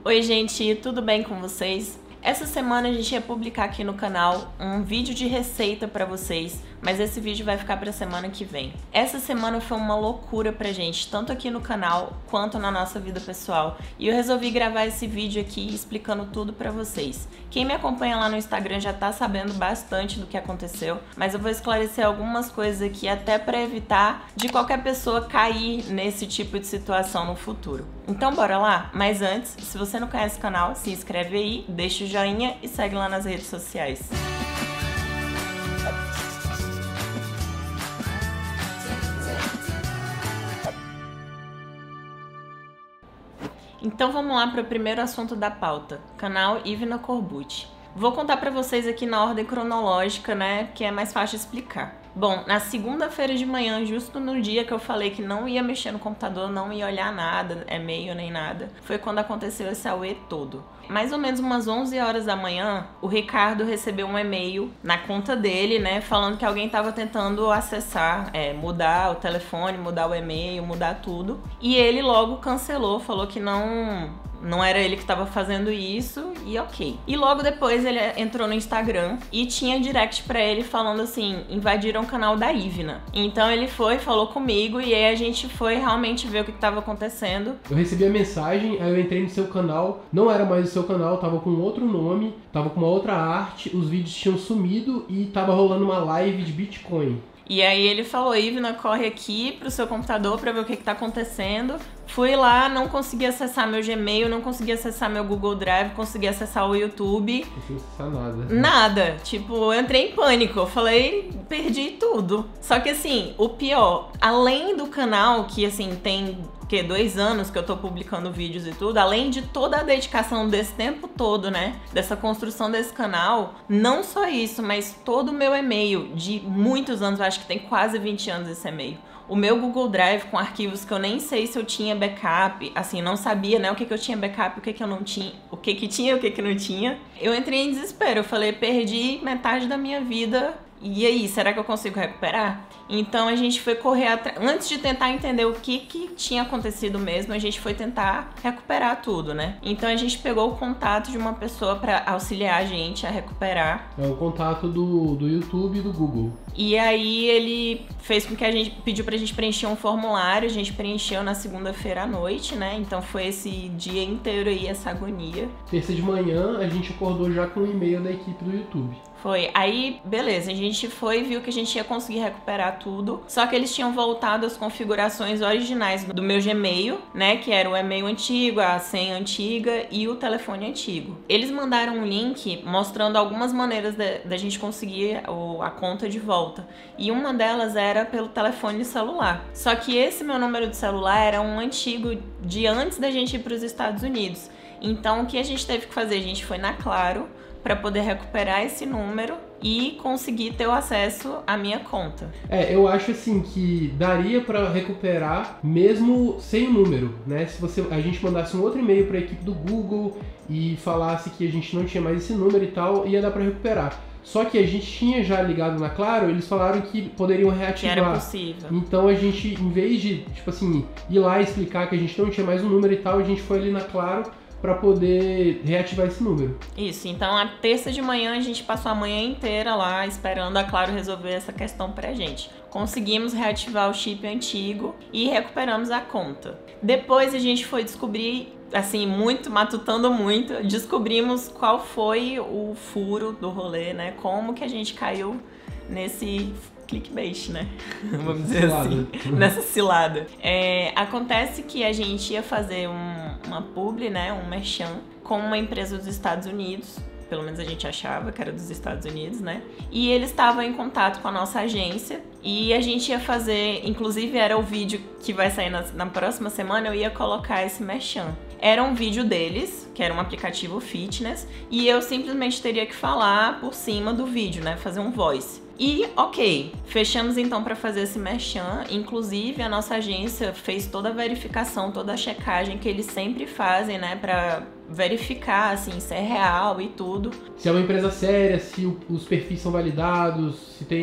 Oi gente, tudo bem com vocês? Essa semana a gente ia publicar aqui no canal um vídeo de receita pra vocês, mas esse vídeo vai ficar pra semana que vem. Essa semana foi uma loucura pra gente, tanto aqui no canal quanto na nossa vida pessoal, e eu resolvi gravar esse vídeo aqui explicando tudo pra vocês. Quem me acompanha lá no Instagram já tá sabendo bastante do que aconteceu, mas eu vou esclarecer algumas coisas aqui até pra evitar de qualquer pessoa cair nesse tipo de situação no futuro. Então bora lá? Mas antes, se você não conhece o canal, se inscreve aí, deixa o joinha e segue lá nas redes sociais. Então vamos lá para o primeiro assunto da pauta, canal Ivna Corbucci. Vou contar para vocês aqui na ordem cronológica, né, que é mais fácil de explicar. Bom, na segunda-feira de manhã, justo no dia que eu falei que não ia mexer no computador, não ia olhar nada, e-mail nem nada, foi quando aconteceu esse auê todo. Mais ou menos umas 11 horas da manhã, o Ricardo recebeu um e-mail na conta dele, né, falando que alguém estava tentando acessar, mudar o telefone, mudar o e-mail, mudar tudo. E ele logo cancelou, falou que não era ele que estava fazendo isso e ok. E logo depois ele entrou no Instagram e tinha direct pra ele falando assim, invadiram o canal da Ivna. Então ele foi, falou comigo e aí a gente foi realmente ver o que estava acontecendo. Eu recebi a mensagem, aí eu entrei no seu canal, não era mais o seu canal, tava com outro nome, tava com uma outra arte, os vídeos tinham sumido e tava rolando uma live de Bitcoin. E aí ele falou, Ivna, corre aqui pro seu computador pra ver o que tá acontecendo. Fui lá, não consegui acessar meu Gmail, não consegui acessar meu Google Drive, consegui acessar o YouTube. Não consegui acessar nada. Nada. Tipo, eu entrei em pânico. Eu falei, perdi tudo. Só que assim, o pior, além do canal, que assim, tem 2 anos que eu tô publicando vídeos e tudo, além de toda a dedicação desse tempo todo, né, dessa construção desse canal, não só isso, mas todo o meu e-mail de muitos anos, eu acho que tem quase 20 anos esse e-mail. O meu Google Drive com arquivos que eu nem sei se eu tinha backup, assim, não sabia, né, o que eu tinha backup, o que eu não tinha, o que tinha e o que não tinha. Eu entrei em desespero, eu falei, perdi metade da minha vida. E aí, será que eu consigo recuperar? Então a gente foi correr atrás, antes de tentar entender o que tinha acontecido mesmo, a gente foi tentar recuperar tudo, né? Então a gente pegou o contato de uma pessoa para auxiliar a gente a recuperar. É o contato do YouTube e do Google. E aí ele fez com que a gente pediu pra gente preencher um formulário, a gente preencheu na segunda-feira à noite, né? Então foi esse dia inteiro aí, essa agonia. Terça de manhã a gente acordou já com o e-mail da equipe do YouTube. Foi. Aí, beleza, a gente foi e viu que a gente ia conseguir recuperar tudo. Só que eles tinham voltado às configurações originais do meu Gmail, né? Que era o e-mail antigo, a senha antiga e o telefone antigo. Eles mandaram um link mostrando algumas maneiras da gente conseguir a conta de volta. E uma delas era pelo telefone celular. Só que esse meu número de celular era um antigo de antes da gente ir para os Estados Unidos. Então, o que a gente teve que fazer? A gente foi na Claro para poder recuperar esse número e conseguir ter o acesso à minha conta. Eu acho assim que daria para recuperar mesmo sem o número, né? Se a gente mandasse um outro e-mail para a equipe do Google e falasse que a gente não tinha mais esse número e tal, ia dar para recuperar. Só que a gente tinha já ligado na Claro, eles falaram que poderiam reativar. Que era possível. Então a gente, em vez de, tipo assim, ir lá e explicar que a gente não tinha mais um número e tal, a gente foi ali na Claro para poder reativar esse número. Isso, então a terça de manhã a gente passou a manhã inteira lá esperando a Claro resolver essa questão pra gente. Conseguimos reativar o chip antigo e recuperamos a conta. Depois a gente foi descobrir, assim, matutando muito, descobrimos qual foi o furo do rolê, né? Como que a gente caiu nesse clickbait, né? Vamos dizer assim, nessa cilada. Acontece que a gente ia fazer uma publi, né? Um merchan com uma empresa dos Estados Unidos. Pelo menos a gente achava que era dos Estados Unidos, né? E eles estavam em contato com a nossa agência e a gente ia fazer, inclusive era o vídeo que vai sair na próxima semana, eu ia colocar esse merchan. Era um vídeo deles, que era um aplicativo fitness, e eu simplesmente teria que falar por cima do vídeo, né? Fazer um voice. E, ok, fechamos então para fazer esse merchan, inclusive a nossa agência fez toda a verificação, toda a checagem que eles sempre fazem, né, para verificar, assim, se é real e tudo. Se é uma empresa séria, se os perfis são validados, se tem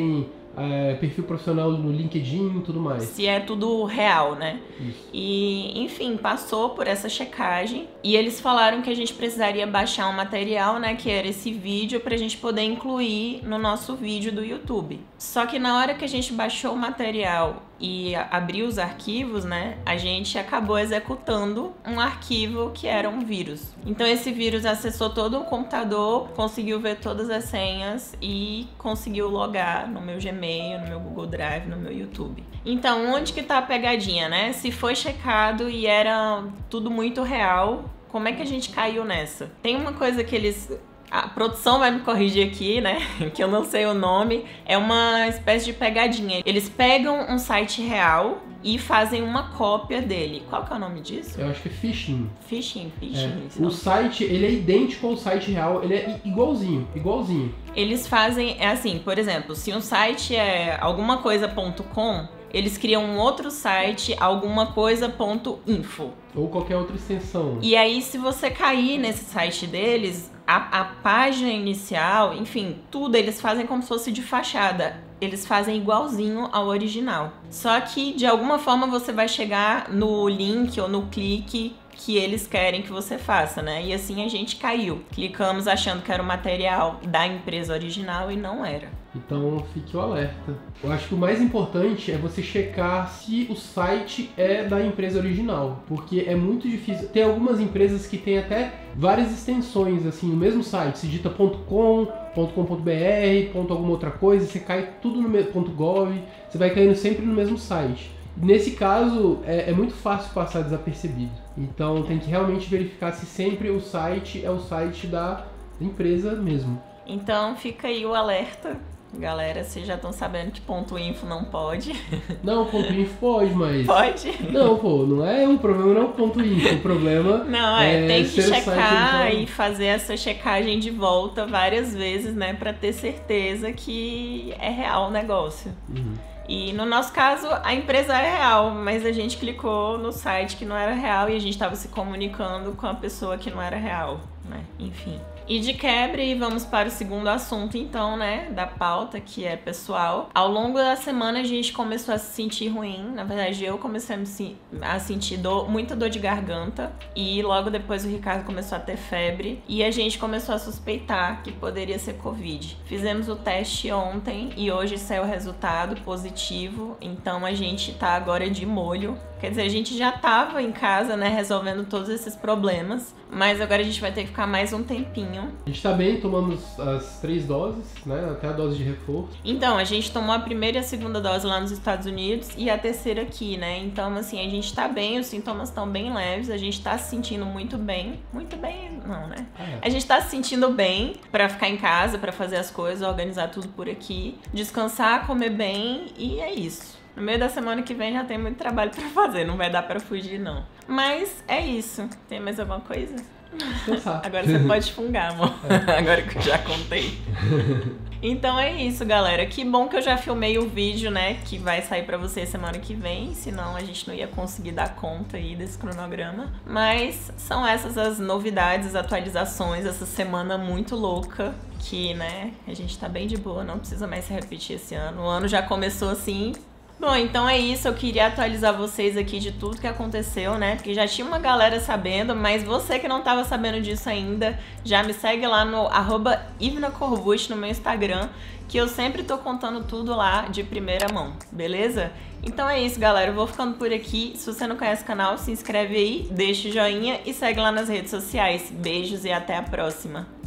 perfil profissional no LinkedIn e tudo mais. Se é tudo real, né? Isso. E, enfim, passou por essa checagem e eles falaram que a gente precisaria baixar um material, né, que era esse vídeo, pra gente poder incluir no nosso vídeo do YouTube. Só que na hora que a gente baixou o material e abriu os arquivos, né, a gente acabou executando um arquivo que era um vírus. Então esse vírus acessou todo o computador, conseguiu ver todas as senhas e conseguiu logar no meu Gmail, no meu Google Drive, no meu YouTube. Então, onde que tá a pegadinha, né? Se foi checado e era tudo muito real, como é que a gente caiu nessa? Tem uma coisa que eles... A produção vai me corrigir aqui, né? Que eu não sei o nome. É uma espécie de pegadinha. Eles pegam um site real e fazem uma cópia dele. Qual que é o nome disso? Eu acho que é phishing. Phishing. O site, ele é idêntico ao site real, ele é igualzinho. Eles fazem, é assim, por exemplo, se um site é algumacoisa.com, eles criam um outro site, algumacoisa.info. Ou qualquer outra extensão. E aí, se você cair nesse site deles, a página inicial, enfim, tudo eles fazem como se fosse de fachada. Eles fazem igualzinho ao original. Só que, de alguma forma, você vai chegar no link ou no clique que eles querem que você faça, né? E assim a gente caiu. Clicamos achando que era o material da empresa original e não era. Então fique o alerta. Eu acho que o mais importante é você checar se o site é da empresa original, porque é muito difícil. Tem algumas empresas que têm até várias extensões assim no mesmo site. Se digita .com, .com.br, alguma outra coisa, você cai tudo no mesmo .gov, você vai caindo sempre no mesmo site. Nesse caso, é muito fácil passar desapercebido. Então tem que realmente verificar se sempre o site é o site da empresa mesmo. Então fica aí o alerta. Galera, vocês já estão sabendo que .info não pode. Não, .info pode, mas... Pode? Não, pô, não é o problema, não é o .info, o problema não, tem que checar e fazer essa checagem de volta várias vezes, né, pra ter certeza que é real o negócio. Uhum. E no nosso caso, a empresa é real, mas a gente clicou no site que não era real e a gente estava se comunicando com a pessoa que não era real, né? Enfim. E de quebra, e vamos para o segundo assunto então, né, da pauta, que é pessoal. Ao longo da semana a gente começou a se sentir ruim, na verdade eu comecei a sentir muita dor de garganta e logo depois o Ricardo começou a ter febre e a gente começou a suspeitar que poderia ser Covid. Fizemos o teste ontem e hoje saiu o resultado positivo, então a gente tá agora de molho. Quer dizer, a gente já tava em casa, né, resolvendo todos esses problemas, mas agora a gente vai ter que ficar mais um tempinho. A gente tá bem, tomamos as 3 doses, né, até a dose de reforço. Então, a gente tomou a primeira e a segunda dose lá nos Estados Unidos e a terceira aqui, né, então assim, a gente tá bem, os sintomas estão bem leves, a gente tá se sentindo muito bem não, né? A gente tá se sentindo bem pra ficar em casa, pra fazer as coisas, organizar tudo por aqui, descansar, comer bem e é isso. No meio da semana que vem já tem muito trabalho pra fazer, não vai dar pra fugir, não. Mas é isso. Tem mais alguma coisa? Agora você pode fungar, amor. Agora que eu já contei. Então é isso, galera. Que bom que eu já filmei o vídeo, né? Que vai sair pra vocês semana que vem. Senão a gente não ia conseguir dar conta aí desse cronograma. Mas são essas as novidades, as atualizações. Essa semana muito louca. Que, né? A gente tá bem de boa. Não precisa mais se repetir esse ano. O ano já começou assim... Bom, então é isso, eu queria atualizar vocês aqui de tudo que aconteceu, né? Porque já tinha uma galera sabendo, mas você que não tava sabendo disso ainda, já me segue lá no @ivnacorbucci no meu Instagram, que eu sempre tô contando tudo lá de primeira mão, beleza? Então é isso, galera, eu vou ficando por aqui. Se você não conhece o canal, se inscreve aí, deixa o joinha e segue lá nas redes sociais. Beijos e até a próxima!